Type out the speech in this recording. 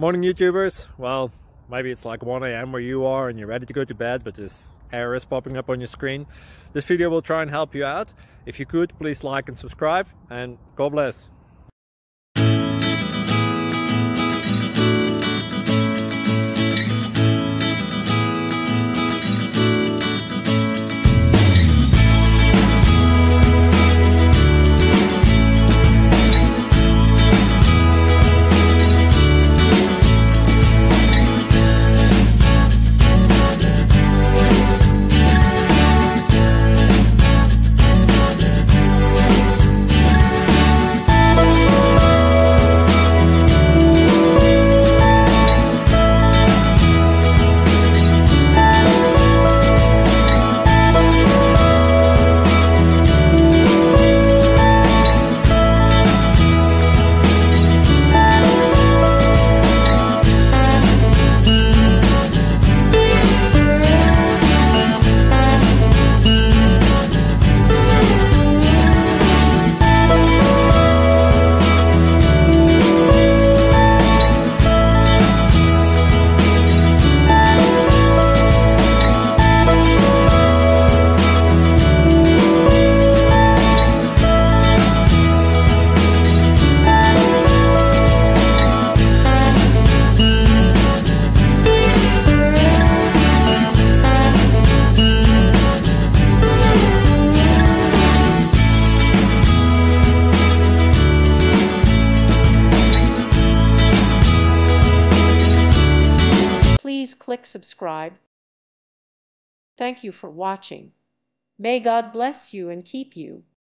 Morning YouTubers. Well, maybe it's like 1 a.m. where you are and you're ready to go to bed, but this error is popping up on your screen. This video will try and help you out. If you could, please like and subscribe, and God bless. Please click subscribe. Thank you for watching. May God bless you and keep you.